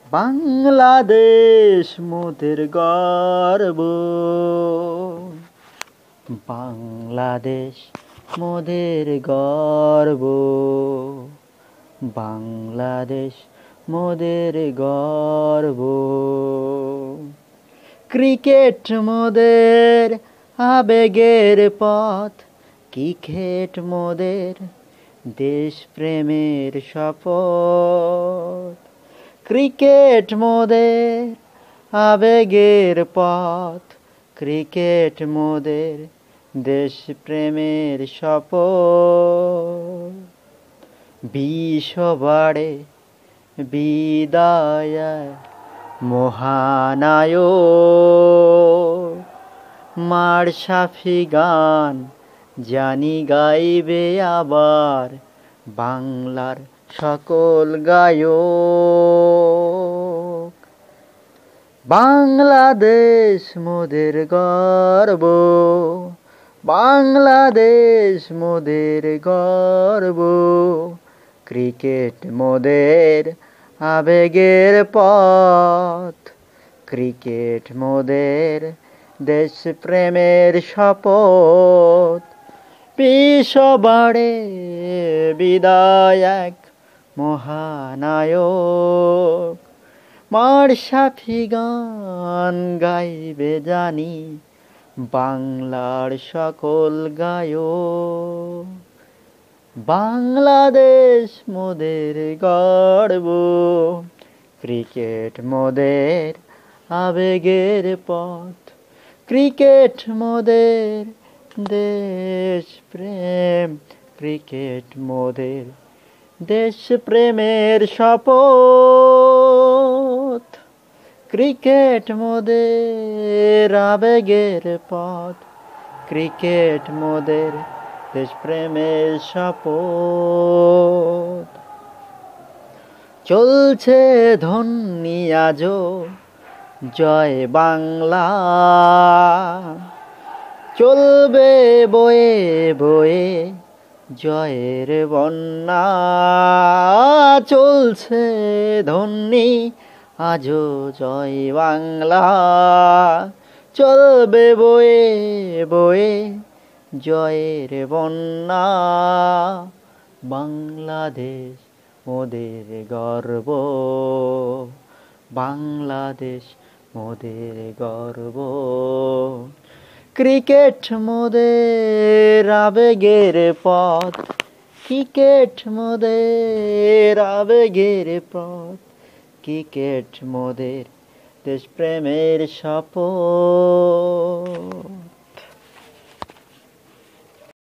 বাংলাদেশ মোদের গর্ব, বাংলাদেশ মোদের গর্ব, বাংলাদেশ মোদের গর্ব। ক্রিকেট মোদের আবেগের পথ, ক্রিকেট মোদের দেশপ্রেমের শপথ। ক্রিকেট মোদের আবেগের পথ, ক্রিকেট মোদের দেশপ্রেমের শপথ। বিশ্ববারে বিদায় মহানায়ক, মাশরাফি গান জানি গাইবে আবার বাংলার সকল গায়ক। বাংলাদেশ মোদের গর্ব, বাংলাদেশ মোদের গর্ব। ক্রিকেট মোদের আবেগের পথ, ক্রিকেট মোদের দেশপ্রেমের শপথ। বিশ্ববারে বিদায় এক মহানায়ক, মাশরাফি গান গাইবে জানি বাংলার সকল গায়ক। বাংলাদেশ মোদের গর্ব, ক্রিকেট মোদের আবেগের পথ, ক্রিকেট মোদের দেশপ্রেম, ক্রিকেট মোদের দেশপ্রেমের শপথ। ক্রিকেট মোদের আবেগের পথ, ক্রিকেট মোদের দেশপ্রেমের শপথ। চলছে ধ্বনি আজো জয় বাংলা, চলবে বয়ে বয়ে জয়ের বন্যা। চলছে ধ্বনি আজো জয় বাংলা, চলবে বয়ে বয়ে জয়ের বন্যা। বাংলাদেশ মোদের গর্ব, বাংলাদেশ মোদের গর্ব। ক্রিকেট মোদের আবেগের পথ, ক্রিকেট মোদের আবেগের পথ, ক্রিকেট মোদের দেশপ্রেমের শপথ।